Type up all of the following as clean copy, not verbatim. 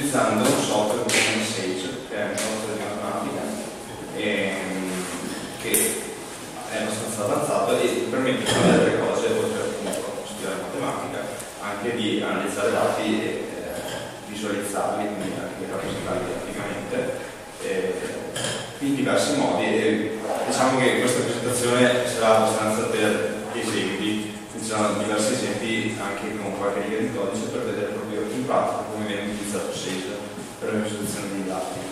utilizzando un software come Sage, che è un software di matematica che è abbastanza avanzato e permette di fare delle cose, oltre a studiare matematica, anche di analizzare dati e visualizzarli, quindi anche rappresentarli graficamente in diversi modi. E diciamo che questa presentazione sarà abbastanza per esempi, ci sono diversi esempi anche con qualche riga di codice per vedere proprio in pratica come viene utilizzato Sage per la risoluzione dei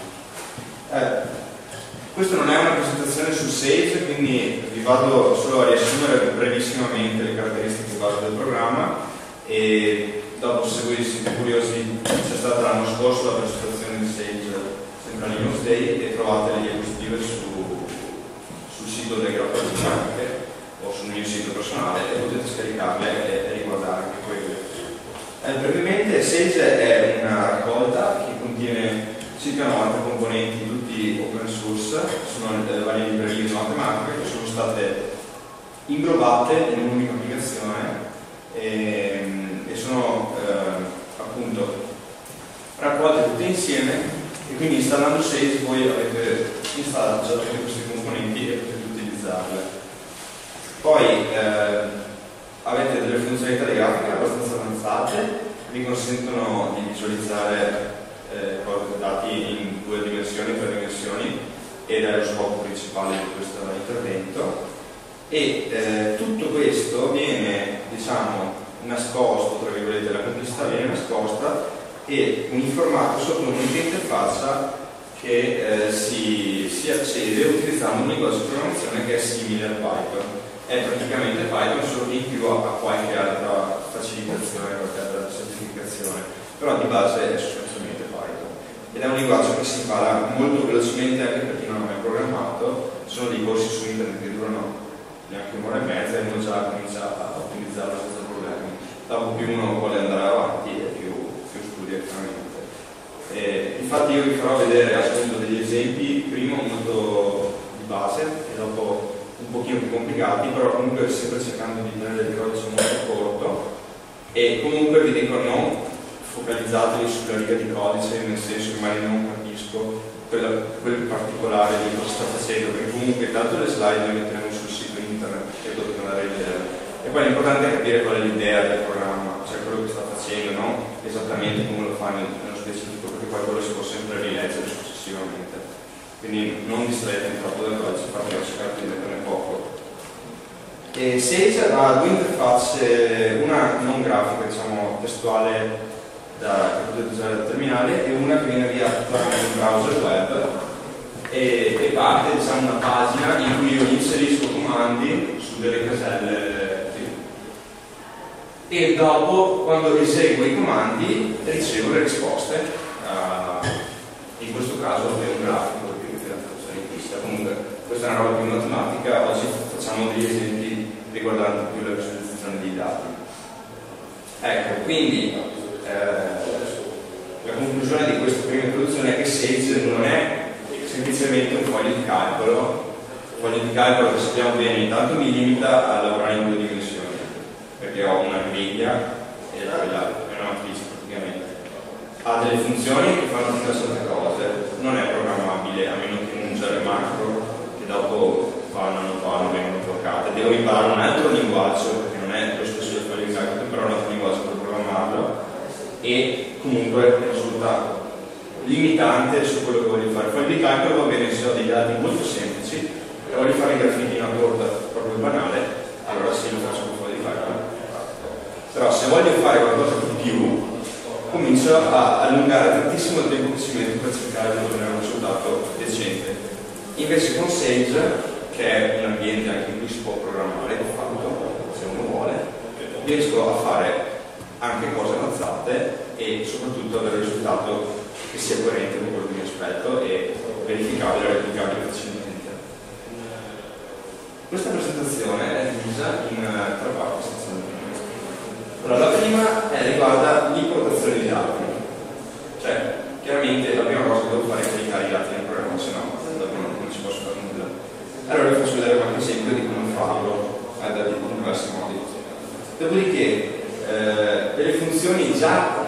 dati. Questa non è una presentazione su Sage, quindi vi vado solo a riassumere brevissimamente le caratteristiche base del programma e dopo, se voi siete curiosi, c'è stata l'anno scorso la presentazione di Sage sempre a Linux Day e trovate le diapositive sul sito del Grappa anche o sul mio sito personale e potete scaricarle e riguardare anche quelle. Brevemente, Sage è una raccolta che contiene circa 90 componenti, tutti open source, sono le varie librerie di matematica che sono state inglobate in un'unica applicazione e sono appunto raccolte tutte insieme, e quindi installando Sage voi avete installato già tutti questi componenti e potete utilizzarle. Poi avete delle funzionalità di grafica abbastanza avanzate, vi consentono di visualizzare dati in 2 dimensioni, 3 dimensioni, ed è lo scopo principale di questo intervento. E tutto questo viene, diciamo, nascosto, tra virgolette, la complessità viene nascosta e uniformato sotto un'interfaccia che si accede utilizzando un linguaggio di programmazione che è simile al Python. È praticamente Python, solo in più a qualche altra facilitazione, qualche altra semplificazione, però di base è sostanzialmente Python. Ed è un linguaggio che si impara molto velocemente anche per chi non ha mai programmato. Ci sono dei corsi su internet che durano neanche un'ora e mezza e uno già comincia a utilizzarlo senza problemi. Dopo più uno vuole andare avanti e più studia chiaramente. Infatti io vi farò vedere appunto degli esempi, prima molto di base e dopo un pochino più complicati, però comunque sempre cercando di tenere il codice molto corto, e comunque vi dico non focalizzatevi sulla riga di codice, nel senso che magari non capisco quel particolare di cosa sta facendo, perché comunque tanto le slide le metteremo sul sito internet che dovete andare a vedere, e poi l'importante è capire qual è l'idea del programma, cioè quello che sta facendo, non esattamente come lo fa nello specifico, perché poi quello si può sempre rileggere successivamente. Quindi non distraete troppo dal codice, fatelo cercare di leggerne poco. E Sage ha 2 interfacce, una non grafica, diciamo testuale, che potete usare dal terminale, e una che viene avviata tramite un browser web e parte, diciamo, una pagina in cui io inserisco comandi su delle caselle e dopo, quando eseguo i comandi, ricevo le risposte. In questo caso è un grafico, comunque questa è una roba più matematica. Oggi facciamo degli esempi riguardanti più la visualizzazione dei dati. Ecco, quindi la conclusione di questa prima introduzione è che Sage non è semplicemente un foglio di calcolo. Il foglio di calcolo, che sappiamo bene, intanto mi limita a lavorare in 2 dimensioni, perché ho una griglia e quella è una matrice praticamente. Ha delle funzioni che fanno tutte le cose, non è programmabile a meno che non usare macro che dopo vanno, vengono bloccate. Devo imparare un altro linguaggio, perché non è lo stesso del foglio di calcolo, però un altro linguaggio per programmarlo, e comunque risulta limitante su quello che voglio fare. Il foglio di calcolo va bene se ho dei dati molto semplici e voglio fare i grafici in una torta proprio banale, allora sì, lo faccio con il foglio di calcolo. Però se voglio fare qualcosa di più, comincio a allungare tantissimo il tempo che ci mette per cercare di ottenere un risultato decente. Invece con Sage, che è un ambiente anche in cui si può programmare, di fatto, se uno vuole, riesco a fare anche cose avanzate e soprattutto avere un risultato che sia coerente con quello che mi aspetto e verificabile e replicabile facilmente. Questa presentazione è divisa in 3 parti essenzialmente. Allora, la prima riguarda l'importazione di dati, cioè chiaramente la prima cosa che devo fare è caricare i dati nel programma, se no dopo non ci posso fare nulla. Allora vi faccio vedere qualche esempio di come farlo in diversi modi. Dopodiché delle funzioni già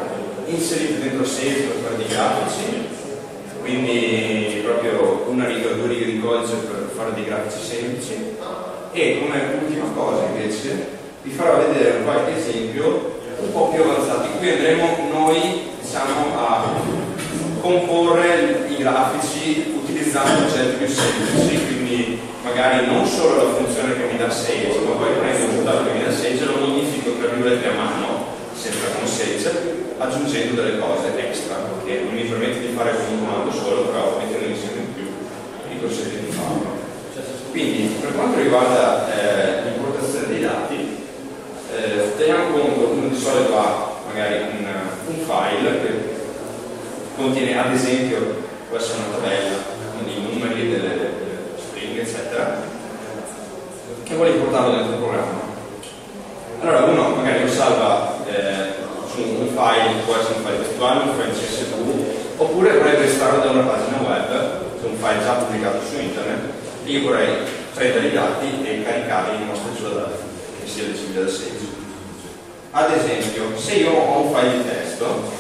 inserite dentro Sage per fare dei grafici, quindi proprio una riga o due righe di codice per fare dei grafici semplici. E come ultima cosa invece vi farò vedere qualche esempio un po' più avanzato, in cui andremo noi, diciamo, a comporre i grafici utilizzando oggetti più semplici, quindi magari non solo la funzione che mi dà Sage, ma poi prendo un dato che mi dà Sage e lo modifico tra virgolette a mano, sempre con Sage, aggiungendo delle cose extra che non mi permette di fare con un comando solo, però mettendo insieme in più mi consente di farlo. Quindi per quanto riguarda l'importazione dei dati, teniamo conto che uno di solito ha magari un file che contiene, ad esempio, può essere una tabella con dei numeri, delle stringhe eccetera, che vuole importarlo dentro il programma. Allora uno magari lo salva su un file, può essere un file testuale, un file CSV, oppure vorrebbe estrarlo da una pagina web, su un file già pubblicato su internet, e io vorrei prendere i dati e caricarli in una struttura che sia leggibile da Sage. Ad esempio, se io ho un file di testo,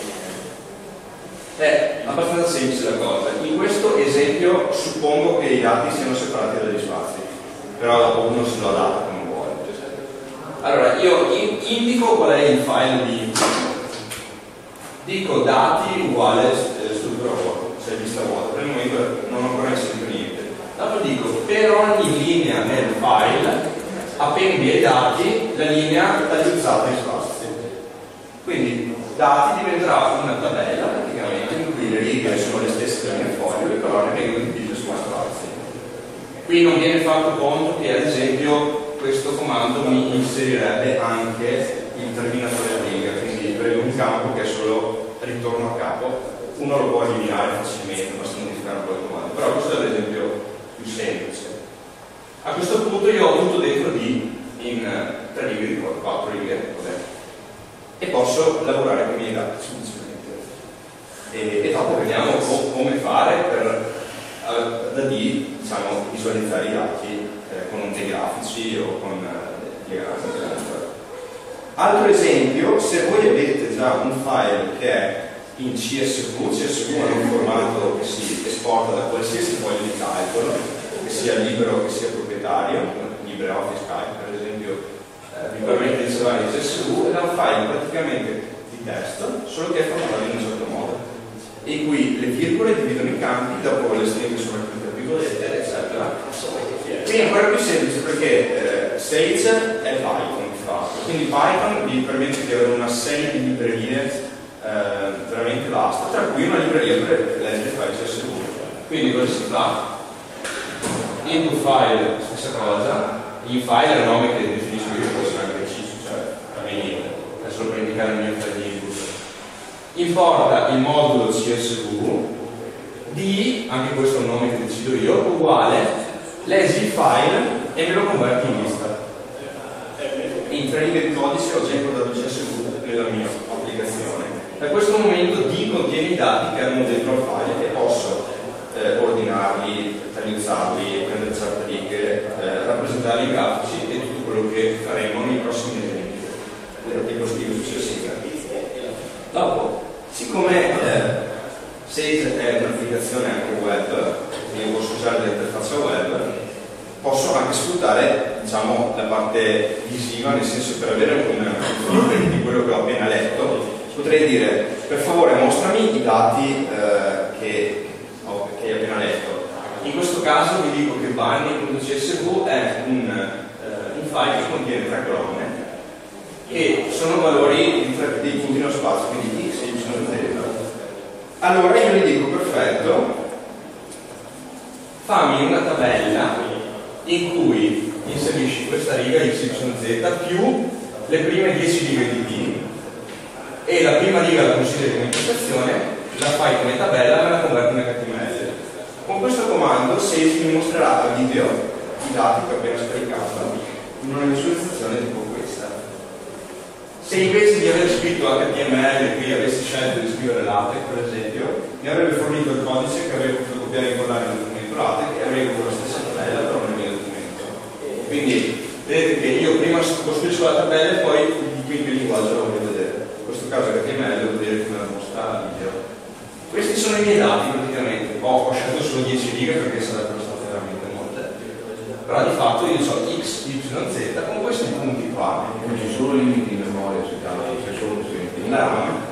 è abbastanza semplice la cosa. In questo esempio suppongo che i dati siano separati dagli spazi, però dopo uno se lo adatta come vuole. Allora, io indico qual è il file di input, dico dati uguale struttura vuota, cioè lista vuota. Per il momento non ho ancora inserito niente. Dopo dico per ogni linea nel file appendi ai dati la linea tagliuzzata in spazi. Quindi dati diventerà una tabella praticamente in cui le righe sono le stesse che nel foglio, le colonne vengono divise su spazi. Qui non viene fatto conto che ad esempio questo comando mi inserirebbe anche il terminatore a riga, quindi prendo un campo che è solo ritorno a capo, uno lo può eliminare facilmente, basta modificare un po' il comando, però questo è l'esempio più semplice. A questo punto io ho tutto dentro D in 3 righe, 4 righe, vabbè, e posso lavorare con i miei dati semplicemente. E dopo vediamo come fare per da D, diciamo, visualizzare i dati con dei grafici o con diagrammi. Altro esempio, se voi avete già un file che è in CSV è un formato che si esporta da qualsiasi foglio di calcolo, che sia libero o che sia proprietario, LibreOffice Calc per esempio, vi permette di salvare il CSV, ed è un file praticamente di testo, solo che è formato in un certo modo, in cui le virgole dividono i campi, dopo le stringhe sono raccolte a virgolette, eccetera. Quindi è ancora più semplice perché Sage è Python di fatto, quindi Python vi permette di avere una serie di librerie veramente vasta, tra cui una libreria per leggere file CSV. Quindi cosa si fa? Input file, stessa cosa, in file è il nome che definisco io, può essere anche preciso, cioè è solo per indicare il mio file di input. Importa il modulo CSV, D, anche questo è un nome che decido io, uguale, leggi il file e me lo converti in lista. In 3 righe di codice ho già importato il CSV nella mia applicazione. Da questo momento D contiene i dati che hanno dentro il file e posso ordinarli, tagliuzzarli, prendere certe righe, rappresentarli in grafici e tutto quello che faremo nei prossimi esempi della diapositiva successiva. Dopo, siccome Sage è un'applicazione anche web, quindi posso usare l'interfaccia web, posso anche sfruttare, diciamo, la parte visiva, nel senso, per avere un feedback di quello che ho appena letto, potrei dire: per favore mostrami i dati che hai appena letto. In questo caso vi dico che binding.csv è un file che contiene 3 colonne e sono valori dei punti nello spazio, quindi x, y, z. Allora io gli dico: perfetto, fammi una tabella in cui inserisci questa riga y, z più le prime 10 righe di D, e la prima riga la consideri come impostazione, la fai come tabella e me la converti in HTML. Con questo comando Sage mi mostrerà a video i dati che ho appena scaricato in una visualizzazione tipo questa. Se invece di aver scritto HTML qui avessi scelto di scrivere LaTeX, per esempio, mi avrebbe fornito il codice che avrei potuto copiare e incollare nel documento LaTeX e avrei avuto la stessa tabella però nel mio documento. Quindi vedete che io prima costruisco la tabella e poi dico in che linguaggio la voglio vedere. questo caso HTML devo dire che me la mostra video. Questi sono i miei dati praticamente. Ho scelto solo 10 righe perché sarebbero state veramente molte. Però di fatto io so x, y, z con questi punti qua. Non ci sono limiti in memoria, c'è solo limiti in RAM.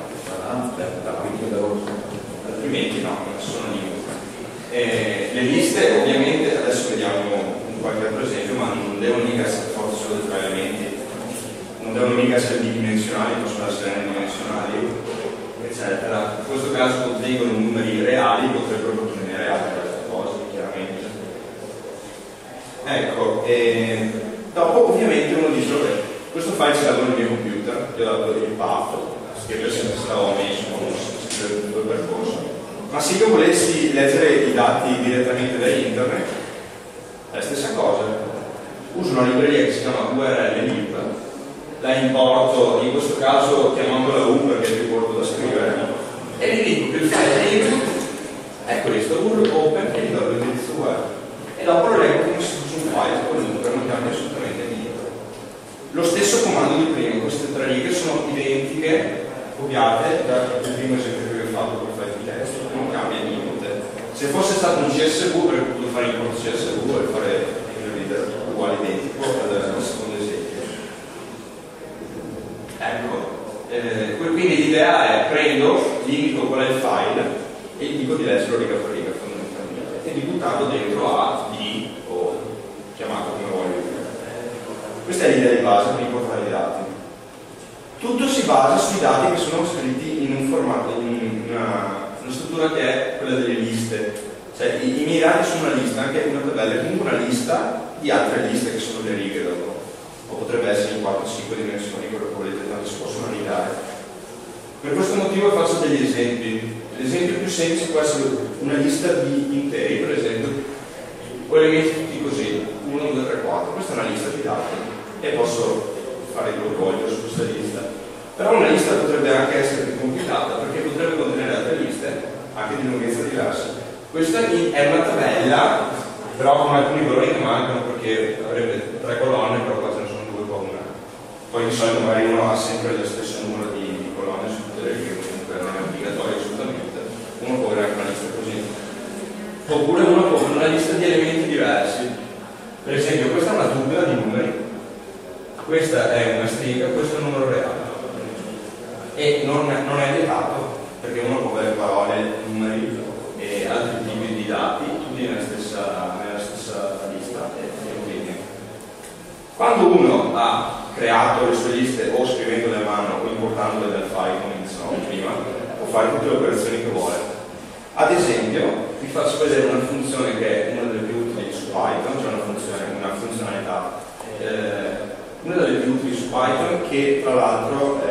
Altrimenti no, non sono limiti. Le liste ovviamente, adesso vediamo qualche altro esempio, ma non devono mica essere forti solo tra elementi, non devono mica essere bidimensionali, possono essere n-dimensionali, eccetera. In questo caso contengono numeri reali, potrebbero contenere altre cose, chiaramente. Ecco, dopo ovviamente uno dice, vabbè, questo file ce l'avevo nel mio computer, io ho dato il path, scrivere sempre se l'avevo messo, non scrivere tutto il percorso. Ma se io volessi leggere i dati direttamente da internet, è la stessa cosa. Uso una libreria che si chiama url-lib, la importo, in questo caso chiamandola u perché è più corto da scrivere, e gli dico che il file lib è questo, url open, e gli do l'indirizzo web. E dopo lo leggo come se fosse un file qualunque, non cambia assolutamente niente. Lo stesso comando di prima, queste 3 righe sono identiche, copiate dal primo esempio che vi ho fatto con il file di testo, non cambia niente. Se fosse stato un CSV, avrei potuto fare import CSV e fare il reader uguale identico al secondo esempio. Ecco, quindi l'idea è prendo, limito qual è il file e gli dico di leggerlo riga per riga fondamentalmente e di buttarlo dentro a D o chiamato come voglio. Questa è l'idea di base per importare i dati. Tutto si basa sui dati che sono scritti in un formato, in una struttura che è quella delle liste. Cioè i miei dati sono una lista, anche una tabella è comunque una lista di altre liste che sono le righe dopo. O potrebbe essere in 4-5 dimensioni, quello che volete, tanto si possono rigare. Per questo motivo faccio degli esempi. L'esempio più semplice può essere una lista di interi, per esempio, o elementi tutti così, 1, 2, 3, 4. Questa è una lista di dati e posso fare quello che voglio su questa lista. Però una lista potrebbe anche essere più complicata perché potrebbe contenere altre liste, anche di lunghezza diverse. Questa è una tabella, però con alcuni valori che mancano perché avrebbe 3 colonne, però qua ce ne sono 2 qua una. Poi di solito magari uno ha sempre lo stesso numero di colonne su tutte le righe, comunque non è obbligatorio assolutamente. Uno può avere anche una lista così. Oppure uno può avere una lista di elementi diversi. Per esempio, questa è una tubola di numeri, questa è una stringa, questo è un numero reale. E non è vietato perché uno può avere parole, numeri e altri tipi di dati tutti nella stessa lista e quindi quando uno ha creato le sue liste o scrivendole a mano o importandole dal file come dicevamo prima può fare tutte le operazioni che vuole. Ad esempio vi faccio vedere una funzione che è una delle più utili su Python, cioè una funzionalità una delle più utili su Python che tra l'altro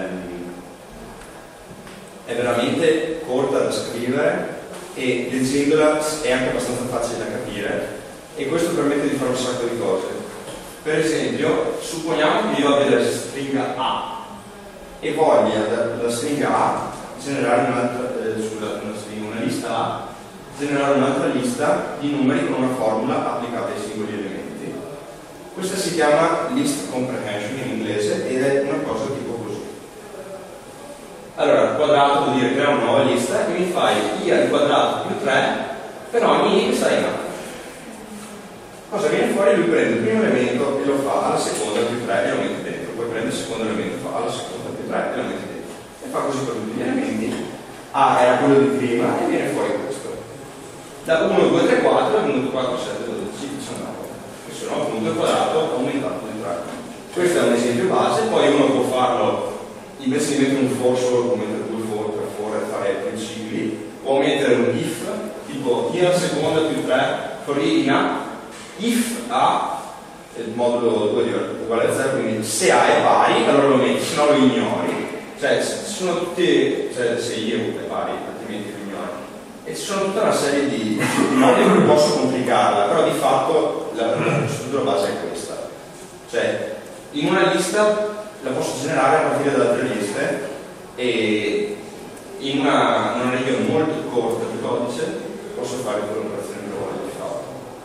è veramente corta da scrivere e leggendola è anche abbastanza facile da capire e questo permette di fare un sacco di cose. Per esempio, supponiamo che io abbia la stringa A e voglia dalla stringa A generare una lista A, generare un'altra lista di numeri con una formula applicata ai singoli elementi. Questa si chiama list comprehension in inglese ed è una cosa tipo così. Allora, quadrato vuol dire crea una nuova lista e mi fai i al quadrato più 3 per ogni i che sta in A. Cosa viene fuori? Lui prende il primo elemento e lo fa alla seconda più 3 e lo mette dentro, poi prende il secondo elemento e fa alla seconda più 3 e lo mette dentro. E fa così per tutti gli elementi. A era quello di prima e viene fuori questo. Da 1, 2, 3, 4 è venuto 4, 7, 12, 19. Che sono appunto il quadrato aumentato di 3. Questo è un esempio base, poi uno può farlo invece di mettere un for solo può mettere 2 for per for e fare più cicli, può mettere un if tipo i alla seconda più 3 for i in A, if A il modulo 2 è uguale a 0, quindi se A è pari allora lo metti, se no lo ignori, cioè sono tutti, cioè se I è pari altrimenti lo ignori e ci sono tutta una serie di modi che posso complicarla, però di fatto la struttura base è questa, cioè in una lista la posso generare a partire da altre liste e in una riga molto corta di codice posso fare tutte le operazioni che voglio di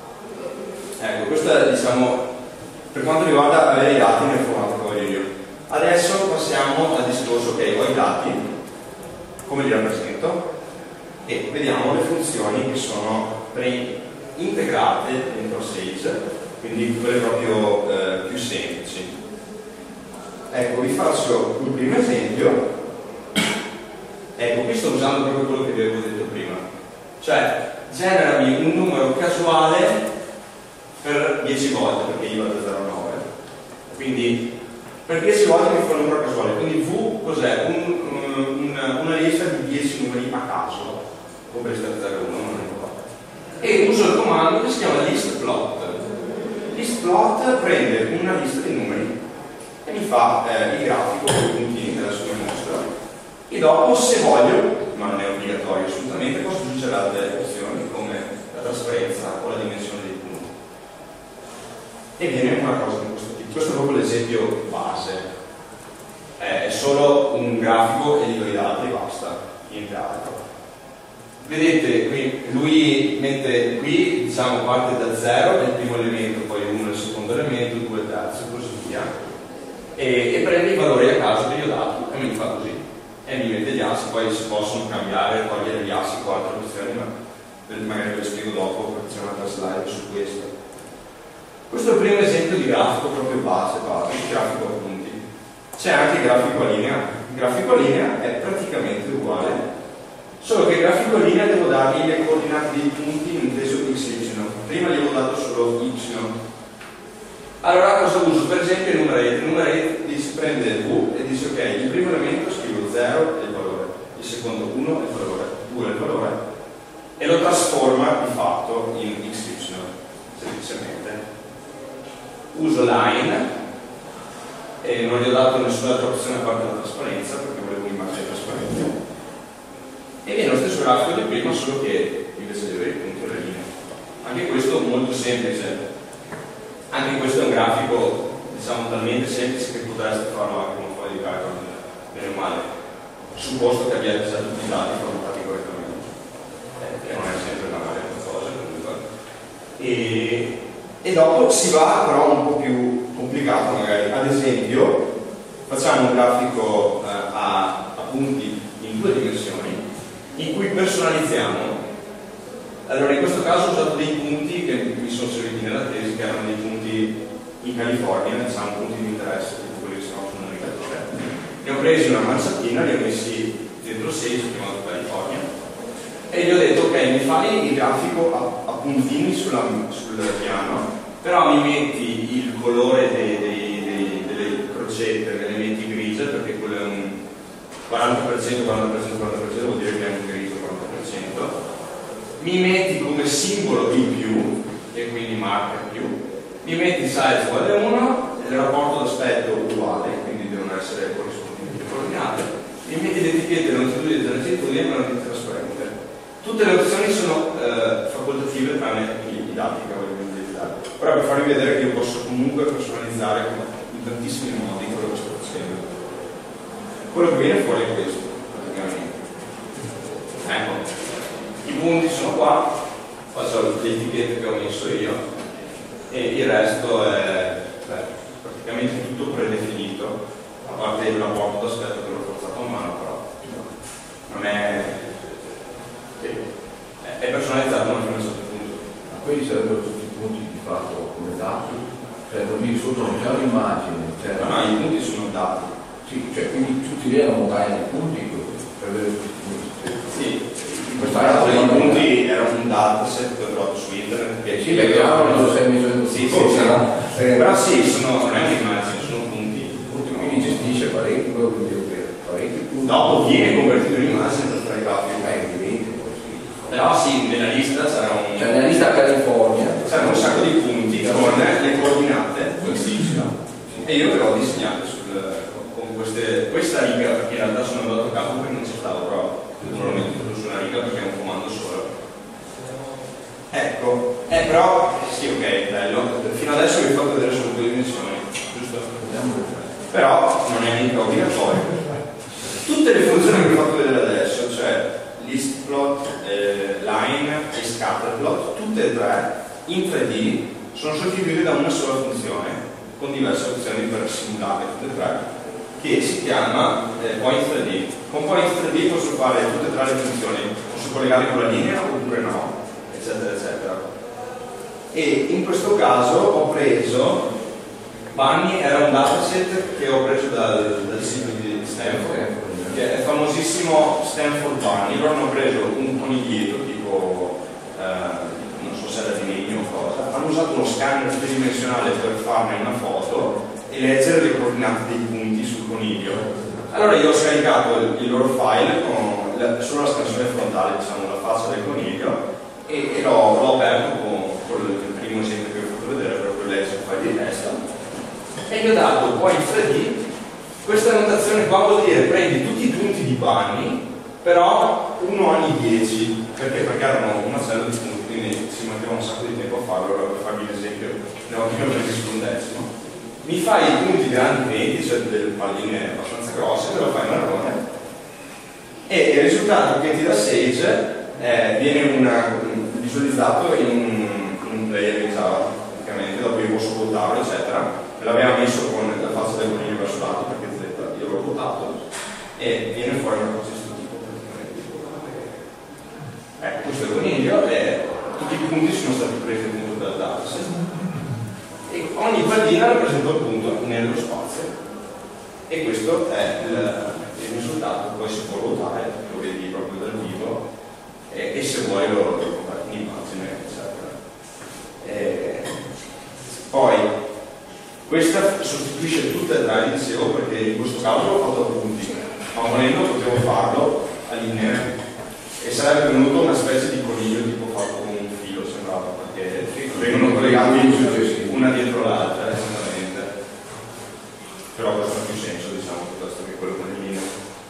fatto. Ecco, questo è, diciamo, per quanto riguarda avere i dati nel formato che voglio io. Adesso passiamo al discorso che ho i dati, come li rappresento, e vediamo le funzioni che sono integrate dentro Sage, quindi quelle proprio più semplici. Ecco, vi faccio il primo esempio. Ecco, qui sto usando proprio quello che vi avevo detto prima, cioè generami un numero casuale per 10 volte, perché io vado da 0 a 9, quindi per 10 volte mi fa un numero casuale, quindi V cos'è? Una lista di 10 numeri a caso, compresa da 0 a 1, non ricordo. E uso il comando che si chiama listplot. Listplot prende una lista di numeri e mi fa il grafico con i puntini che adesso vi mostro. E dopo, se voglio, ma non è obbligatorio assolutamente, posso aggiungere altre opzioni come la trasparenza o la dimensione dei punti. E viene una cosa di questo tipo. Questo è proprio l'esempio base. È solo un grafico e gli do i dati e basta, niente altro. Vedete, qui lui mette qui, diciamo, parte da 0, il primo elemento, poi 1 il secondo elemento, 2 il terzo, e così via. E prende i valori a caso che gli ho dato e mi fa così. E mi mette gli assi, poi si possono cambiare, togliere gli assi con altre opzioni, ma magari ve lo spiego dopo perché c'è un'altra slide su questo. Questo è il primo esempio di grafico proprio base, grafico a punti. C'è anche il grafico a linea. Il grafico a linea è praticamente uguale, solo che il grafico a linea devo dargli le coordinate dei punti inteso x, y. Prima gli avevo dato solo y. Allora cosa uso? Per esempio il numerate. Il numerate si prende il V e dice ok, il primo elemento scrivo 0 e il valore, il secondo 1 e il valore, 2 e il valore, e lo trasforma di fatto in xy, semplicemente. Uso line e non gli ho dato nessuna altra opzione a parte la trasparenza perché volevo un'immagine trasparente. E viene lo stesso grafico di prima, solo che invece di avere i punti e le linee. Anche questo è molto semplice. Anche questo è un grafico, diciamo, talmente semplice che potreste farlo anche con un foglio di carta, bene o male, supposto che abbiate già tutti i dati formatati correttamente, che non è sempre una cosa comunque. E dopo si va però un po' più complicato magari. Ad esempio facciamo un grafico a punti in 2 dimensioni in cui personalizziamo. Allora in questo caso ho usato dei punti che mi sono serviti nella tesi, che erano dei punti in California, diciamo punti di interesse, tipo quelli che si chiamano sul navigatore. Ne ho presi una manciatina, li ho messi dentro Sage, chiamato California, e gli ho detto ok, mi fai il grafico a puntini sul piano, però mi metti il colore delle crocette, delle elementi grigie, perché quello è un 40%, 40%, 40%, vuol dire che è un grigio 40%. Mi metti come simbolo il più, e quindi marca più, mi metti size uguale 1, il rapporto d'aspetto uguale, quindi devono essere corrispondenti alle coordinate, mi metti le etichette longitudine e longitudine e una trasparente. Tutte le opzioni sono facoltative tranne i dati che voglio utilizzare. Però per farvi vedere che io posso comunque personalizzare in tantissimi modi quello che sto facendo. Quello che viene fuori è questo, praticamente. Ecco. I punti sono qua, faccio le etichette che ho messo io e il resto è praticamente tutto predefinito, a parte il rapporto d'aspetto che l'ho forzato a mano, però non è personalizzato ma fino a un certo punto. Ma quelli sarebbero tutti i punti di fatto come dati? Cioè non mi sotto non c'è un'immagine? Cioè... No, i punti sono dati. Sì, cioè quindi tutti lì erano montagna di punti per avere tutti i punti. Sì. In questo caso i punti erano un dataset che ho trovato su internet che sì, perché non lo sei messo sì, però sì, non è un'immagine, sono punti. Quindi gestisce parecchi punti. Dopo viene convertito in immagine per fare i grafici. Evidente, Però sì, nella lista sarà un... Cioè nella lista California c'erano un sacco di punti con le coordinate e io ve l'ho disegnato con questa riga, perché in realtà sono andato a capo perché non ci stavo, però non l'ho messo su una riga perché è un comando solo. Ecco, però sì, ok, bello. Fino adesso vi ho fatto vedere solo 2 dimensioni, giusto? Però non è mica obbligatorio. Tutte le funzioni che vi ho fatto vedere adesso, cioè listplot, line e scatterplot, tutte e tre in 3D sono sostituite da una sola funzione con diverse opzioni per simularle tutte e tre che si chiama Point 3D. Con Point 3D posso fare tutte e tre le funzioni, posso collegarli con la linea oppure no, eccetera eccetera. E in questo caso ho preso Bunny, era un dataset che ho preso dal sito di Stanford, che è il famosissimo Stanford Bunny. Loro hanno preso un coniglietto tipo non so se era di legno o cosa, hanno usato uno scanner tridimensionale per farne una foto e leggere le coordinate dei punti sul coniglio. Allora io ho scaricato il loro file con solo la scansione frontale, diciamo, la faccia del coniglio, e l'ho aperto con il primo esempio che vi ho fatto vedere, proprio leggere il file di testo, e gli ho dato poi in 3D questa notazione qua. Vuol dire prendi tutti i punti di Bunny, però uno ogni 10, perché erano una serie di punti, quindi ci metteva un sacco di tempo a farlo. Allora, per farvi l'esempio, ne ho presi su un decimo. Mi fai i punti grandi 20, cioè delle palline abbastanza grosse, me lo fai marrone, e il risultato che ti dà Sage viene visualizzato in un player in Java, praticamente. Dopo io posso votarlo, eccetera. Me l'aveva messo con la faccia del coniglio verso l'alto, perché Z io l'ho votato, e viene fuori una cosa di questo tipo, praticamente. Ecco, questo è il coniglio, e tutti i punti sono stati presi appunto dal dataset, e ogni pallina rappresenta un punto nello spazio, e questo è il risultato. Poi si può votare, lo vedi proprio dal vivo, e se vuoi lo converti in immagine, eccetera. Poi questa sostituisce tutte e tre, dicevo, perché in questo caso l'ho fatto a punti, ma volendo potevo farlo a linea e sarebbe venuto una specie di coniglio tipo fatto con un filo, sembrava, perché vengono collegati una dietro l'altra, esattamente. Però questo ha più senso, diciamo, piuttosto che quello con le linee.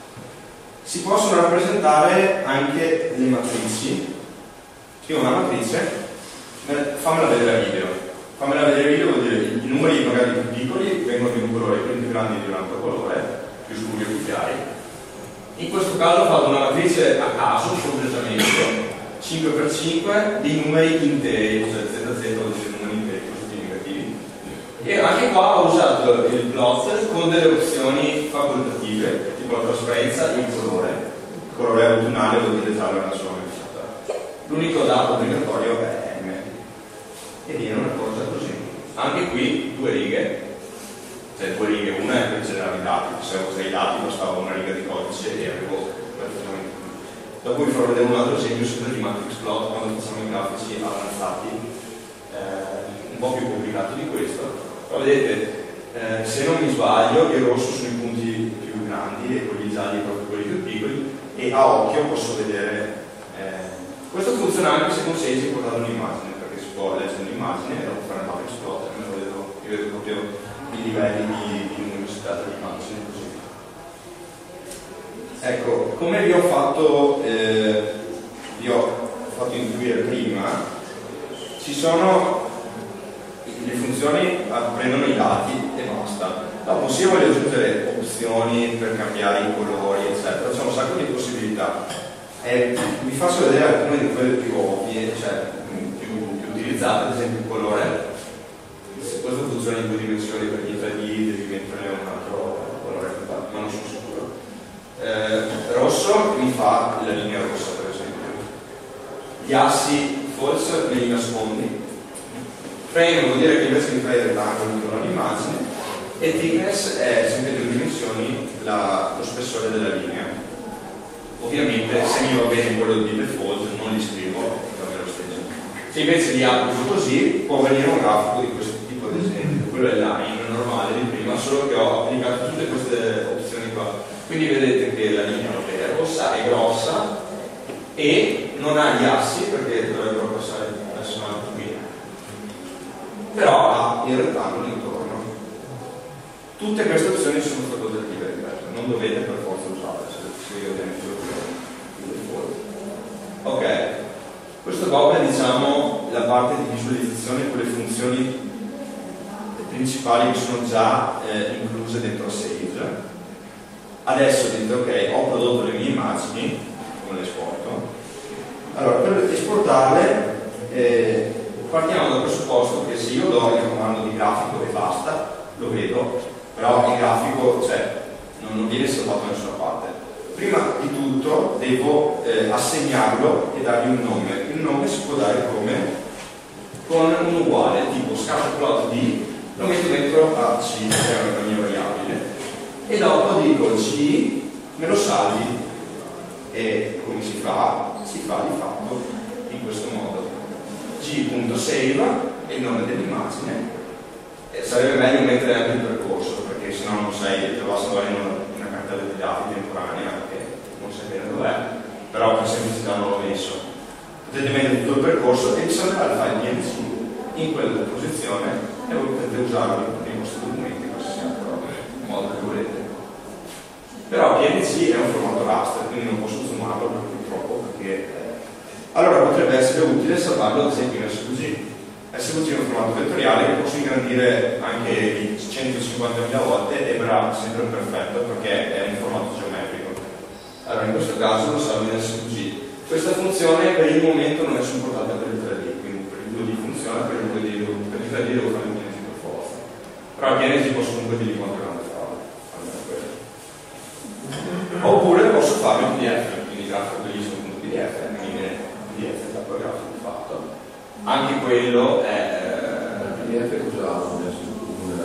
Si possono rappresentare anche le matrici. Io ho una matrice, fammela vedere a video. Fammela vedere video vuol dire i numeri magari più piccoli vengono di un colore, quelli più grandi di un altro colore, più scuri o più chiari. In questo caso ho fatto una matrice a caso, completamente, 5x5 di numeri interi, cioè ZZ vuol dire numeri interi, positivi negativi. E anche qua ho usato il plot con delle opzioni facoltative, tipo la trasparenza e il colore autunnale vuol dire giallo arancione. L'unico dato obbligatorio è M. E viene una cosa così. Anche qui due righe, cioè due righe, una è per generare i dati, se uso i dati bastava una riga di codice e arrivo perfettamente qui. Dopo vi farò vedere un altro esempio sempre di matrix plot quando facciamo i grafici avanzati, un po' più complicato di questo. Però vedete, se non mi sbaglio, il rosso sono i punti più grandi e quelli gialli proprio quelli più piccoli, e a occhio posso vedere. Questo funziona anche se con Sage portato un'immagine, perché si può leggere un'immagine e dopo fare un matrix plot. Io vedo proprio i livelli di luminosità dell'immagine così. Ecco, come vi ho fatto intuire prima, ci sono le funzioni, prendono i dati e basta. Dopo se io voglio aggiungere opzioni per cambiare i colori, eccetera, c'è un sacco di possibilità. Vi faccio vedere alcune di quelle più ovvie, cioè più utilizzate, ad esempio il colore. Se questo funziona in 2 dimensioni, per gli 3D devi mettere un altro colore, ma non sono sicuro. Rosso mi fa la linea rossa, per esempio. Gli assi false me li nascondi. Frame vuol dire che invece mi fai il rettangolo intorno all'immagine, e thickness è sempre in 2 dimensioni lo spessore della linea. Ovviamente se mi va bene quello di default non li scrivo, va bene lo stesso. Se invece li applico così può venire un grafico di questo tipo, ad esempio. Quello è il line normale di prima, solo che ho applicato tutte queste opzioni qua. Quindi vedete che la linea è rossa, è grossa e non ha gli assi, perché dovrebbero passare adesso avanti qui, però ha il rettangolo intorno. Tutte queste opzioni sono facoltative, ripeto, non dovete per forza usarle, se io ovviamente lo default. Ok, questo qua è, diciamo, la parte di visualizzazione con le funzioni principali che sono già incluse dentro Sage. Adesso dite ok, ho prodotto le mie immagini, come le esporto. Allora, per esportarle partiamo dal presupposto che se io do il comando di grafico e basta, lo vedo, però il grafico c'è, viene salvato da nessuna parte. Prima di tutto devo assegnarlo e dargli un nome. Il nome si può dare con un uguale, tipo scatplot d, lo metto dentro a c, che è una mia variabile, e dopo dico c, me lo salvi, e come si fa? Si fa di fatto in questo modo. g.save è il nome dell'immagine. Sarebbe meglio mettere anche il percorso, perché sennò non sai, te lo vas a trovare in una cartella di dati temporanea che non sai bene dov'è, però per semplicità non l'ho messo. Potete mettere tutto il percorso e vi salverà il file png in quella posizione e voi potete usarlo nei vostri documenti, qualsiasi altro modo che volete. Però png è un formato raster, quindi non posso zoomarlo purtroppo, perché allora potrebbe essere utile salvarlo ad esempio in SVG. SVG è un formato vettoriale che posso ingrandire anche 150.000 volte e verrà sempre perfetto perché è un formato geometrico. Allora in questo caso lo salvo in SVG. Questa funzione per il momento non è supportata per il 3D, quindi per il 2D funziona, per il 3D devo fare il PNG per forza. Però il PNG posso comunque dire quanto è grande farlo, almeno quello. Oppure posso farlo in PDF, quindi grafico bellissimo.pdf, quindi viene PDF da quel grafico fatto. Anche quello è PDF usato nella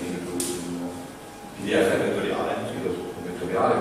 PDF è vettoriale. Vettoriale,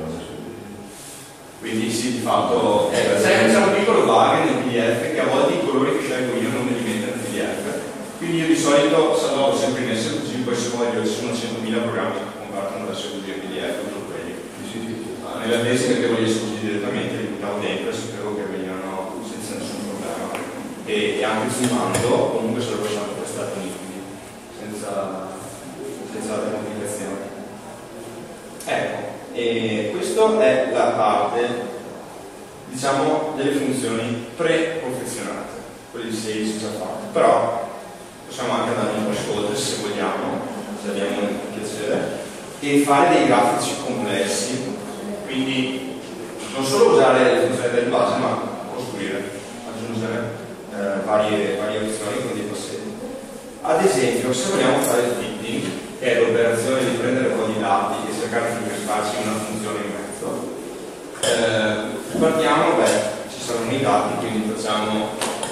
quindi sì, di fatto c'è un piccolo bug nel PDF che a volte i colori che scelgo io non me li metto nel PDF. Quindi io di solito salvo sempre in SVG, poi se voglio ci sono 100.000 programmi che convertono da SVG in PDF, uso quelli. Nella tesi mettevo gli SVG direttamente, li buttavo dentro e sapevo che venivano senza nessun problema. E anche zoomando comunque sarebbero sempre stati nitidi, senza altre complicazioni. Ecco, e questa è la parte, diciamo, delle funzioni pre-confezionate, quelle di sales già fatte. Però possiamo anche andare un po' oltre se vogliamo, se abbiamo un piacere, e fare dei grafici complessi, quindi non solo usare le funzionalità di base, ma costruire, aggiungere varie opzioni con dei passetti. Ad esempio, se vogliamo fare il fitting, che è l'operazione di prendere un po' di dati e cercare di incastrarci una funzione in mezzo, partiamo, ci saranno i dati, quindi facciamo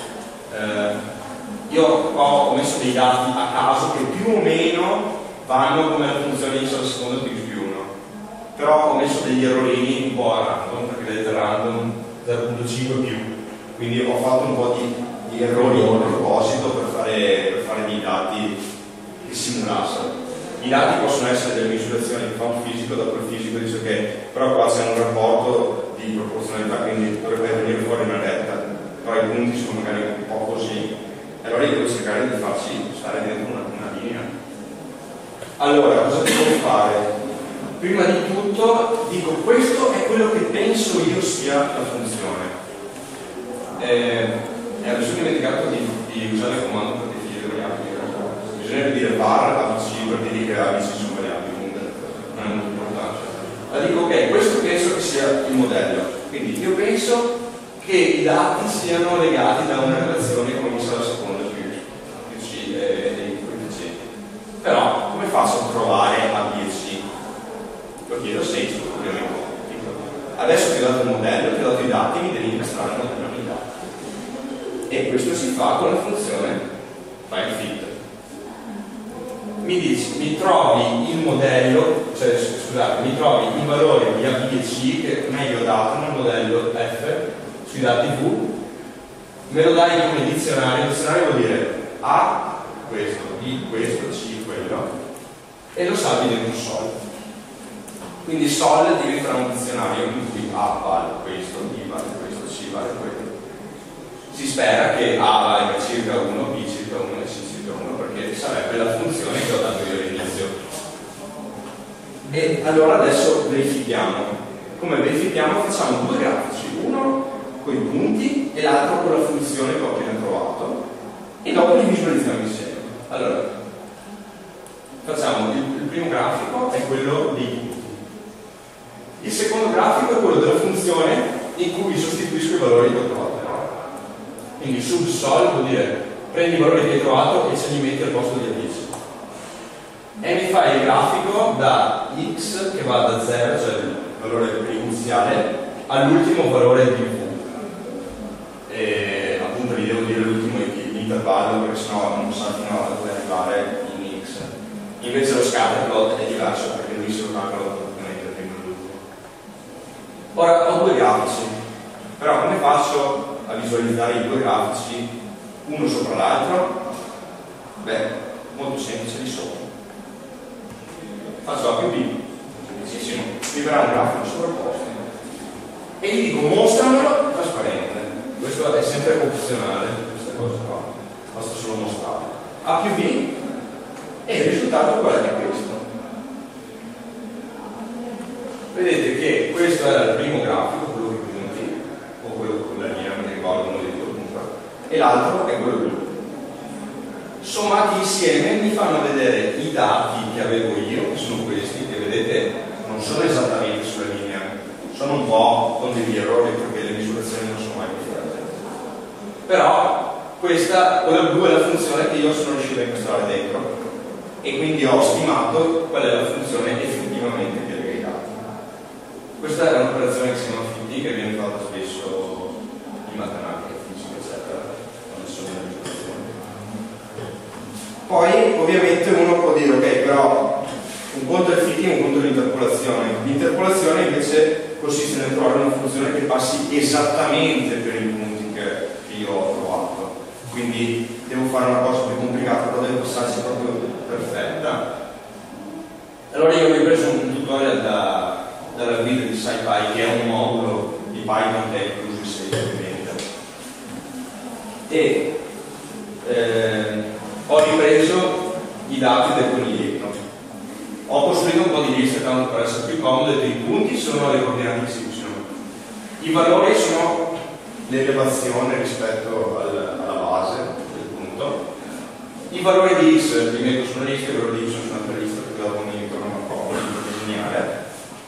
io ho messo dei dati a caso che più o meno vanno come la funzione x al secondo più 1, però ho messo degli errorini un po' a random, perché vedete random 0.5 più, quindi ho fatto un po' di errori a proposito per fare dei dati che simulassero. I dati possono essere delle misurazioni che fa un fisico, dopo il fisico dice che però qua c'è un rapporto di proporzionalità, quindi dovrebbe venire fuori una retta, però i punti sono magari un po' così, allora io devo cercare di farci stare dentro una linea. Allora, cosa devo fare? Prima di tutto dico questo è quello che penso io sia la funzione. Mi sono dimenticato di usare il comando per definire le variabili. Bisognerebbe dire var abc per dire che abc sono variabili, comunque non è molto importante. Ma dico ok, questo penso che sia il modello, quindi io penso che i dati siano legati da una relazione con x alla seconda più c e i coefficienti. Però come faccio a trovare a b e c? Lo chiedo a Sage, ovviamente. Adesso ti ho dato il modello, ti ho dato i dati, mi devi incastrare il modello nei dati. E questo si fa con la funzione fileFit. Mi dici, mi trovi il modello, cioè scusate, mi trovi i valori di A, B e C che meglio dato nel modello F sui dati V, me lo dai come dizionario. Il dizionario vuol dire A questo, B questo, C quello, e lo salvi dentro sol. Quindi sol diventerà un dizionario in cui A vale questo, B vale questo, C vale quello. Si spera che A valga circa 1, B circa 1 e C circa 1, perché sarebbe la funzione che ho dato io all'inizio. E allora adesso verifichiamo. Come verifichiamo? Facciamo due grafici, uno con i punti e l'altro con la funzione che ho appena trovato, e dopo li visualizziamo insieme. Allora, facciamo il primo grafico è quello dei punti. Il secondo grafico è quello della funzione in cui sostituisco i valori che ho trovato. Quindi subsol vuol dire prendi i valori che hai trovato e ce li metti al posto di A10. e mi fa il grafico da x che va da 0, cioè il valore iniziale, all'ultimo valore di v. E appunto vi devo dire l'ultimo intervallo perché sennò non sanno a dove arrivare in x. Invece lo scatterplot è diverso perché lui se lo calcola praticamente prima e l'ultimo. Ora ho due grafici, però come faccio a visualizzare i due grafici uno sopra l'altro? Beh, molto semplice, li sommo. Faccio A più B, semplicissimo, mi verrà un grafico sovrapposto e gli dico mostramelo trasparente. Questo è sempre opzionale, questa cosa qua, basta solo mostrare. A più B e il risultato qual è questo? Vedete che questo era il primo grafico, quello che punti, o quello con la linea, non mi ricordo, uno dei due comunque, e l'altro è quello blu. Sommati insieme mi fanno vedere i dati che avevo io, che sono questi, che vedete non sono esattamente sulla linea, sono un po' con degli errori perché le misurazioni non sono mai perfette. Però quella blu è la funzione che io sono riuscito a incastrare dentro e quindi ho stimato qual è la funzione effettivamente che lega i dati. Questa è un'operazione che si chiama FIT, che viene fatta spesso in matematica, fisica, eccetera, quando sono le misurazioni. Poi ovviamente uno può dire ok, però un conto è il fitting, un conto è l'interpolazione. L'interpolazione invece consiste nel trovare una funzione che passi esattamente per i punti che io ho trovato. Quindi devo fare una cosa più complicata, però deve passarsi proprio perfetta. Allora io mi ho preso un tutorial dalla guida di SciPy, che è un modulo di Python che è incluso in 6 ovviamente. E ho ripreso i dati del coniglietto. Ho costruito un po' di liste tanto per essere più comodo e i punti sono le coordinate XY. I valori sono l'elevazione rispetto alla base del punto. I valori di x li metto su una lista, i valori di y su un'altra lista perché dopo mi ritornano a comodo per disegnare.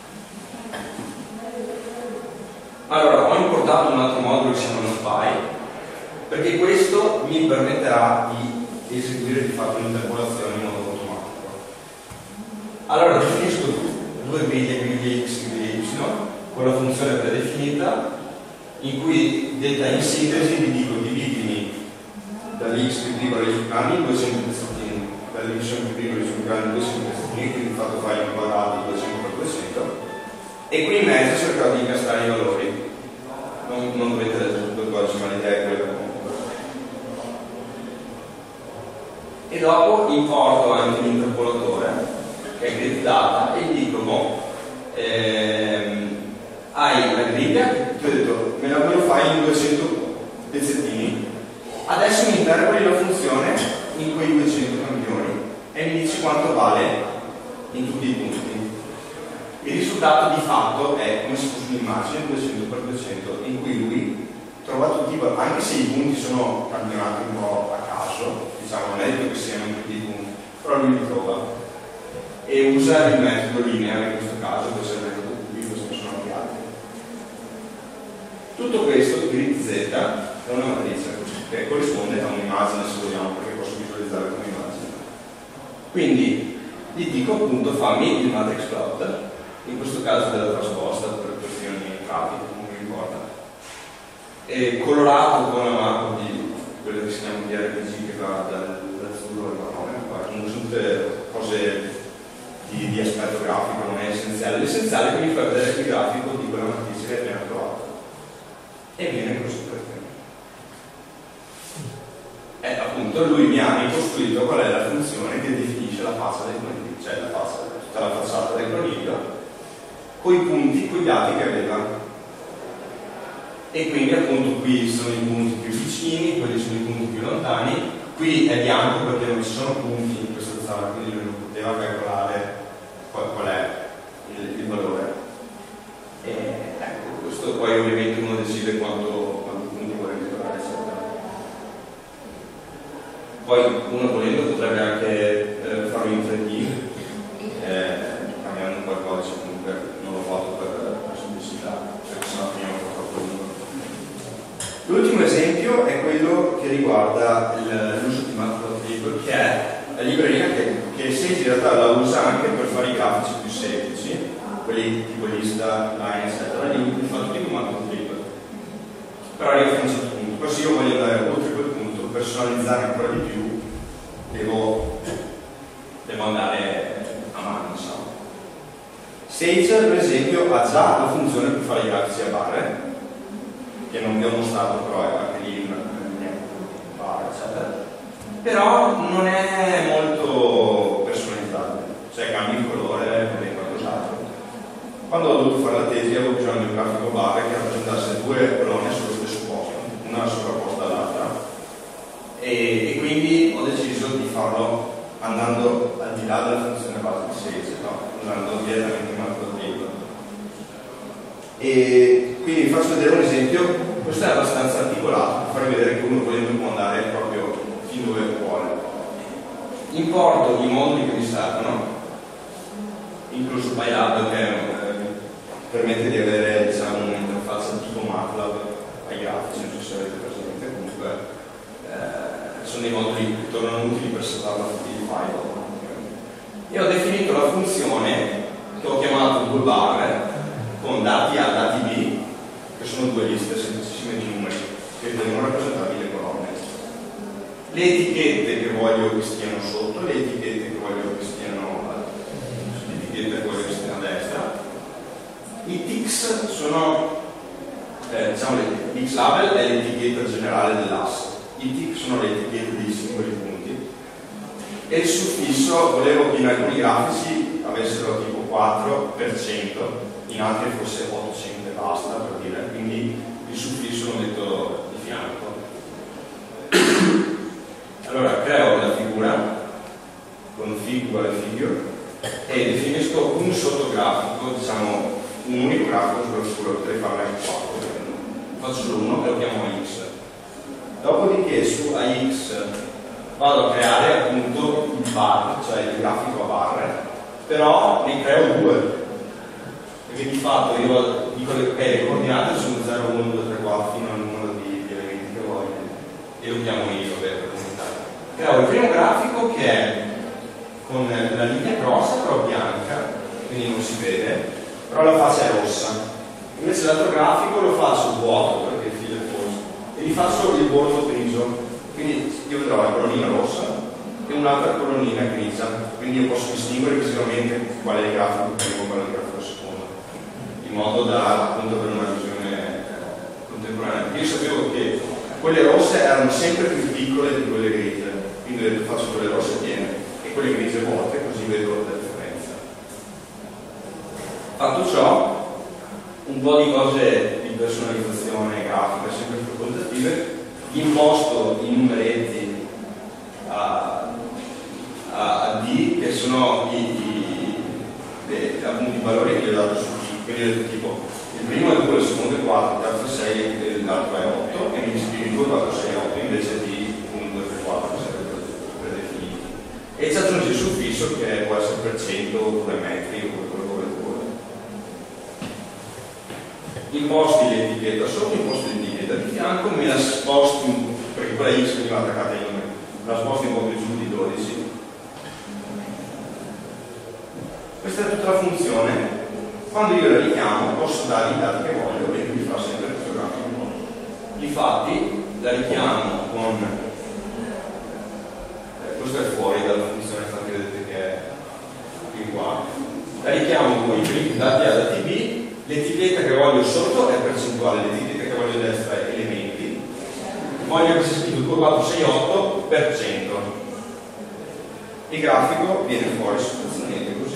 Allora, ho importato un altro modulo che si chiama NumPy perché questo mi permetterà di eseguire di fatto un'interpolazione in modo automatico. Allora definisco due griglie x e griglie y con la funzione predefinita in cui detta in sintesi vi dico dividimi dall'x più piccolo ai più grandi in 200 pezzettini, dall'y più piccolo ai più grandi in 200 pezzettini, quindi di fatto fai un quadrato 200 per 200 e qui in mezzo cercherò di incastrare i valori. Non dovete leggere tutto il codice, ma l'idea è quella. E dopo importo anche l'interpolatore che è grid data e gli dico boh, hai la griglia che ti ho detto me lo fai in 200 pezzettini, adesso mi interpoli la funzione in quei 200 campioni e mi dici quanto vale in tutti i punti. Il risultato di fatto è come se fosse un'immagine 200 x 200 in cui lui trova tutti i valori, anche se i punti sono campionati un po' a caso, diciamo non è detto che siano tutti i punti, però lui li trova e usa il metodo lineare in questo caso, questo è il metodo cubico, ce ne sono anche altri. Tutto questo, grid z, è una matrice che corrisponde a un'immagine se vogliamo, perché posso visualizzare come immagine. Quindi gli dico appunto fammi il matrix plot, in questo caso della trasposta per questioni pratiche, non mi importa, e colorato con la mappa di quello che si chiama DRPG che va dall'azzurro al marrone, sono tutte cose di aspetto grafico, non è essenziale. L'essenziale è che mi fa vedere il grafico di quella matrice che abbiamo trovato e viene così per te. E appunto lui mi ha ricostruito qual è la funzione che definisce la faccia del coniglio, cioè tutta la facciata del coniglio con i punti, con i dati che aveva. E quindi appunto qui sono i punti più vicini, quelli sono i punti più lontani, qui è bianco perché non ci sono punti in questa zona, quindi lui non poteva calcolare qual è il valore. E ecco, questo poi ovviamente uno decide quanti punti vuole misurare, eccetera. Poi uno volendo potrebbe anche farlo in 3D, cambiando un po' il codice, comunque non l'ho fatto per semplicità, perché sennò finiamo troppo lungo. L'ultimo esempio è quello che riguarda l'uso di Matplotlib, che è la libreria che e Sage in realtà la usa anche per fare i grafici più semplici, quelli tipo lista, line, eccetera, li fa tutti comando click. Però arriva fino a un certo punto. Poi se io voglio andare oltre quel punto, personalizzare ancora di più, devo andare a mano, insomma. Sage, per esempio, ha già la funzione per fare i grafici a barre, che non vi ho mostrato, però è anche lì una barra, eccetera. Però non è molto personalizzabile, cioè cambia il colore, non qualcos'altro. Quando ho dovuto fare la tesi avevo bisogno di un grafico barre che rappresentasse due colonne sullo stesso posto, una sovrapposta all'altra, e quindi ho deciso di farlo andando al di là della funzione base di Sage, no? Usando direttamente il macro-click. E quindi vi faccio vedere un esempio. Questo è abbastanza articolato per farvi vedere che uno volendo può andare proprio fin dove vuole. Importo i moduli che mi servono, incluso PyLab, che permette di avere, diciamo, un'interfaccia tipo MATLAB ai grafici, non so se avete presente. Comunque sono dei moduli che tornano utili per salvare il file. E ho definito la funzione che ho chiamato toolbar con dati A e dati B, che sono due liste semplicissime di numeri che devono rappresentare le colonne. Le etichette che voglio che stiano sotto, le etichette che voglio che stiano l'etichetta che voglio che stiano a destra. I ticks sono diciamo, l'X label è l'etichetta generale dell'asse. I tick sono le etichette dei singoli punti e il suffisso volevo che in alcuni grafici avessero tipo 4%, in altri fosse 800 e basta, per dire, quindi il suffisso lo metto di fianco. Allora creo la figura, configuro la figure e definisco un sottografico, diciamo un unico grafico sull'oscuro, potrei farne anche 4, faccio solo uno e lo chiamo X. Dopodiché su AX vado a creare appunto il bar, cioè il grafico a barre, però ne creo due. Perché di fatto io dico che le coordinate sono 0, 1, 2, 3, 4 fino al numero di elementi che voglio e lo chiamo io per comunità. Creo il primo grafico che è con la linea grossa però bianca, quindi non si vede, però la faccia è rossa. Invece l'altro grafico lo faccio vuoto perché il filo è rosso e gli faccio il bordo grigio, quindi io vedrò la colonnina rossa e un'altra colonnina grigia, quindi io posso distinguere visivamente qual è il grafico primo e qual è il grafico secondo, in modo da appunto avere una visione contemporanea. Io sapevo che quelle rosse erano sempre più piccole di quelle grigie, quindi ho detto faccio quelle rosse piene e quelle grigie vuote, così vedo la differenza. Fatto ciò, un po' di cose di personalizzazione grafica sempre facoltative, imposto i numeretti a D, che sono appunto i valori che gli ho dato su D, quindi ho detto tipo il primo è 2, il secondo è 4, il terzo è 6 e l'altro è 8 e mi scrivi 2, 4, 6, 8 invece di 1, 2, 3, 4 che sarebbe predefinito, e ci aggiunge il suffisso che può essere per cento, 2 metri o quello che vuole. Imposti l'etichetta sotto, imposti l'etichetta di fianco, me la sposti, perché quella X veniva attaccata ai numeri, la sposti un po' più giù di 12. Questa è tutta la funzione. Quando io la richiamo posso dare i dati che voglio e mi fa sempre questo grafico. Infatti la richiamo con questo è fuori dalla funzione, infatti vedete che è qui qua. La richiamo con i primi dati A dati B, l'etichetta che voglio sotto è percentuale, l'etichetta che voglio a destra è elementi, voglio che sia scritto 2, 4, 6, 8%. Il grafico viene fuori sostanzialmente così.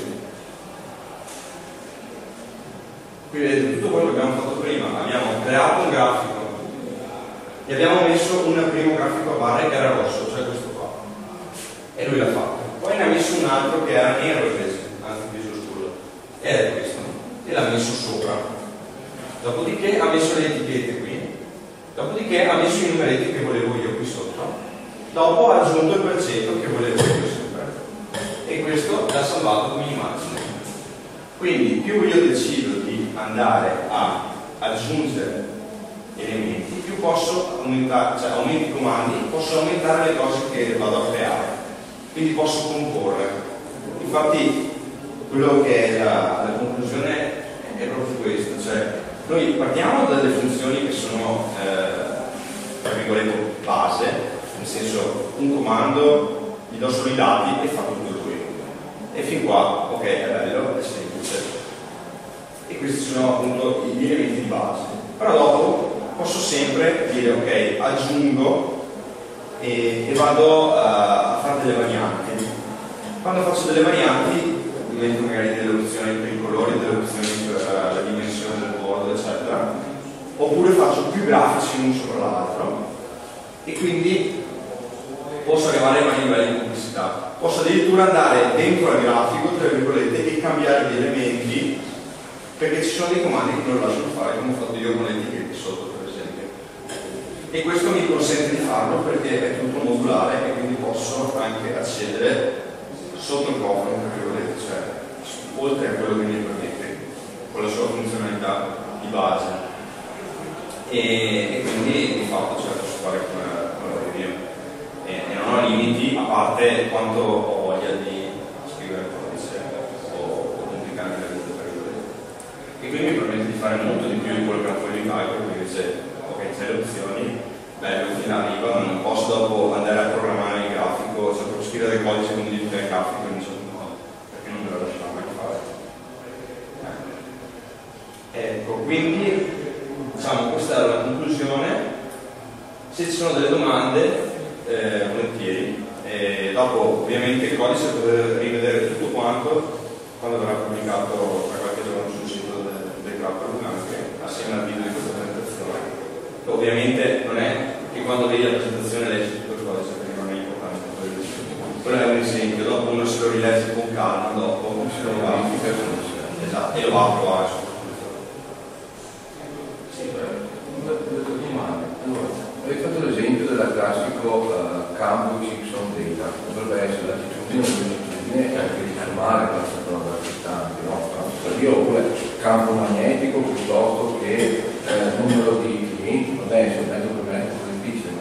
Qui vedete tutto quello che abbiamo fatto prima, abbiamo creato un grafico e abbiamo messo un primo grafico a barre che era rosso, cioè questo qua, e lui l'ha fatto. Poi ne ha messo un altro che era nero invece, anzi grigio scuro, ed è questo, e l'ha messo sopra. Dopodiché ha messo le etichette qui, dopodiché ha messo i numeretti che volevo io qui sotto, dopo ha aggiunto il percento che volevo io sempre, e questo l'ha salvato come immagine. Quindi più io decido di andare a aggiungere elementi, più posso aumentare, cioè aumento i comandi, posso aumentare le cose che vado a creare, quindi posso comporre. Infatti quello che è la conclusione è proprio questo, cioè noi partiamo dalle funzioni che sono tra virgolette base, nel senso un comando, gli do solo i dati e fa tutto lui. E fin qua, ok, è bello, è semplice. E questi sono appunto gli elementi di base. Però dopo posso sempre dire ok, aggiungo e vado a fare delle varianti. Quando faccio delle varianti divento magari delle opzioni per i colori, delle opzioni per la dimensione del bordo, eccetera, oppure faccio più grafici uno sopra l'altro e quindi posso arrivare a vari livelli di complessità. Posso addirittura andare dentro al grafico, tra virgolette, e cambiare gli elementi, perché ci sono dei comandi che non lasciano fare, come ho fatto io con le etichette sotto, per esempio. E questo mi consente di farlo perché è tutto modulare e quindi posso anche accedere sotto il cofano, tra virgolette, cioè oltre a quello che mi permette, con la sua funzionalità di base. E quindi di fatto posso fare come la review. E non ho limiti, a parte quanto ho voglia di scrivere codice o complicare la vita per virgolette. E quindi mi permette di fare molto di più di quello che non puoi di calcolo, perché dice ok, c'è le opzioni, bello, fino arriva, ma non posso dopo andare a programmare il grafico, cioè posso scrivere del codice con modifica il grafico in un certo modo, perché non me lo lasciamo mai fare. Ecco, quindi diciamo questa è la conclusione. Se ci sono delle domande, volentieri. Dopo ovviamente il codice potete rivedere tutto quanto quando verrà pubblicato tra qualche giorno sul sito del Grapple, anche assieme al video di questa presentazione. Ovviamente non è che quando vedi la presentazione leggi tutto il codice, perché non è importante. Quello è un esempio, dopo uno se lo rilegge con calma, dopo se lo va esatto, e lo va a provare soprattutto. Sì, una domanda. Allora, avete fatto l'esempio del classico campo Simpson data, dovrebbe essere l'attitudine e anche di fermare questa cosa distante, no? Io oppure campo magnetico piuttosto che numero di clienti, vabbè, se mezzo per me è un po'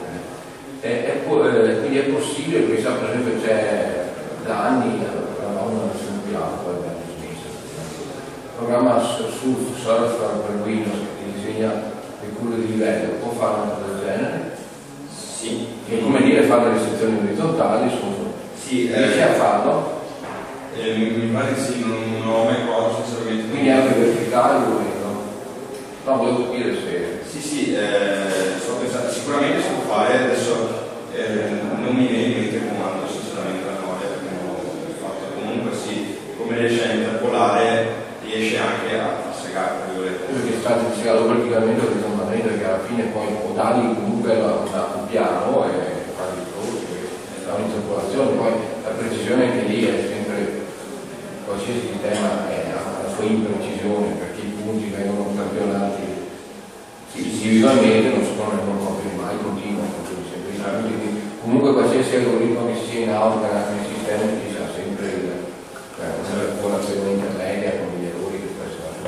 difficile. Quindi è possibile, perché sa, per esempio c'è da anni una versione più alta, poi abbiamo smesso. Il programma Surf per Windows che disegna le curve di livello, può fare una cosa del genere? Sì. E come dire, fare le sezioni orizzontali sì, riesce a farlo? Mi pare che sì, non ho mai provato sinceramente. Quindi anche verticali no, volevo capire se... Sì, sto pensando, sicuramente si può fare, adesso non mi viene in mente il comando sinceramente la memoria, perché non l'ho fatto. Comunque sì, come riesce a interpolare, riesce anche a segare, tra virgolette. Perché è stato segato praticamente orizzontalmente, perché alla fine poi dali comunque un piano e fare il da un'interpolazione, poi la precisione anche lì è sempre, qualsiasi sistema ha la sua imprecisione, perché i punti vengono campionati individualmente, non sono proprio mai continui, quindi comunque qualsiasi algoritmo che sia in auto, anche nei sistemi, ci sarà sempre una popolazione intermedia con gli errori che possono essere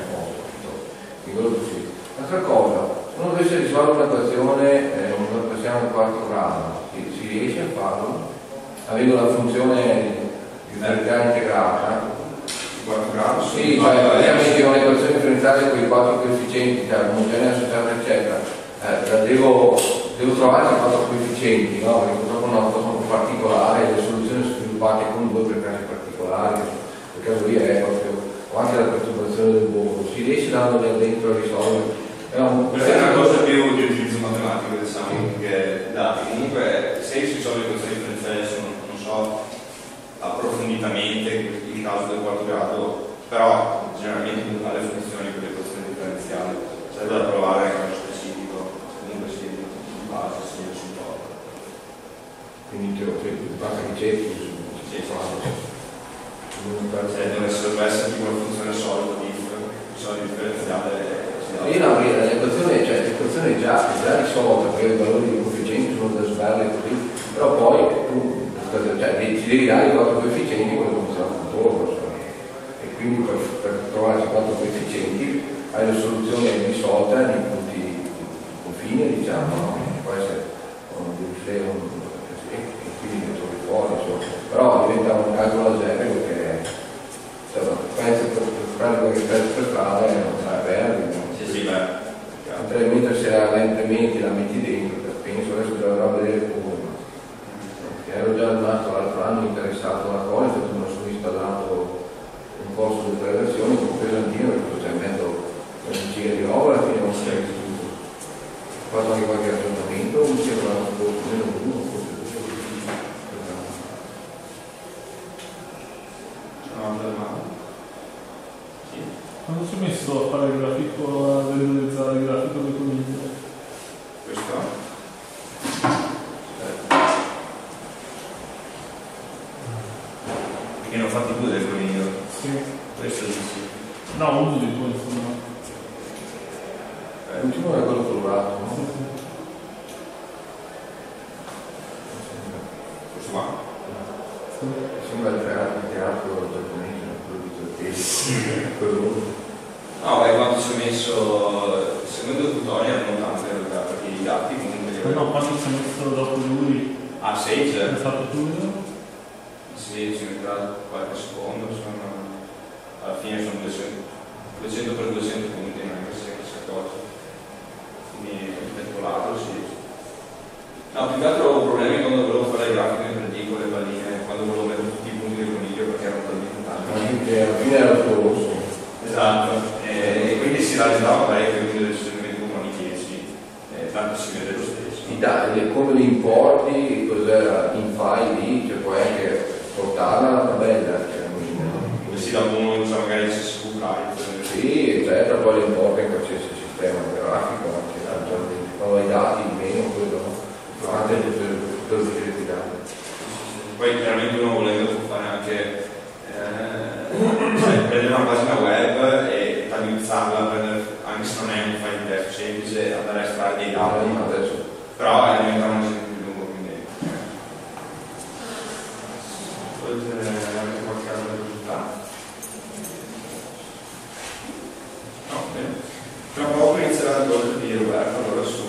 un po'. Un'altra cosa, se uno dovesse risolvere un'equazione, passiamo al quarto grado, si riesce a farlo avendo la funzione di verità integrata? Quarto grado? Sì, cioè praticamente un'equazione differenziale con i quattro coefficienti, cioè omogenea associata eccetera, devo trovare i quattro coefficienti, no? Perché purtroppo è una cosa un po' particolare, le soluzioni sono sviluppate con due per casi particolari, nel caso lì è proprio, o anche la perturbazione del volo, si riesce dando dentro a risolvere. Questa è una cosa più di utilizzo matematico, diciamo, che dati. Comunque se si risolve equazioni differenziali non so approfonditamente il caso del quarto grado, però generalmente con tale funzioni per le equazioni differenziali c'è da provare anche nello specifico, comunque si di base si supporta. Quindi basta che cerchi se dovesse essere tipo una funzione solida differenziale. Io no, l'equazione è già risolta, perché i valori di coefficienti sono da sbarre così, però poi tu ci devi dare i quattro coefficienti come funziona il contorno, e quindi per trovare i quattro coefficienti hai la soluzione risolta nei punti di confine, diciamo, no? Può essere e quindi ne trovi fuori, però diventa un calcolo algebrico che cambiamenti la metti dentro, penso adesso dovrò vedere come. Ero già rimasto l'altro anno interessato alla cosa, perché non sono installato un posto di traduzione con pesantino, perché c'è in mezzo una giga di roba, alla fine non sei tutto. Ho fatto anche qualche aggiornamento, mi sembra un po' meno uno, forse due. Quando si è messo a fare il grafico, a visualizzare il grafico del coniglio? Questo? Perché ne ho fatti due del coniglio? Sì. Questo sì. No, uno di due insomma. L'ultimo è quello colorato, no? Sì, sì. Questo qua? Sì. Sembra il teatro giapponese, quello di Torpedo. Quello. No, beh, quando ci ho messo, secondo il tutorial non tanto in realtà, perché i dati comunque... No, quando si è messo dopo lui, Ah, Sage? hai fatto tu? Sì, ci metterà qualche secondo, alla fine sono 200 per 200 punti, non è che si accorge. Quindi rispetto all'altro sì. No, più che altro ho problemi quando volevo fare le grafiche in 3D con le palline, quando volevo mettere tutti i punti del coniglio perché erano talmente tanti. Anche alla fine era tutto rosso. Esatto, e quindi si rallentava parecchio, quindi specialmente con i 10, tanto si vede lo stesso. Come li importi, cos'era in file lì, cioè puoi anche portarla alla tabella. Come si da uno usa magari CSV Lite. Sì, eccetera, poi li importa in qualsiasi sistema grafico, anche attualmente. Quando hai dati di meno, quello anche per uscire di dati. Poi chiaramente uno volendo può fare anche prendere una pagina web e tagliuzzarla, anche se non è un file text semplice, andare a estrarre dei dati. Adesso. Però è diventato un esempio più lungo, quindi poi anche qualche altro risultato. No, bene. Tra poco inizierà il corso di Roberto, allora su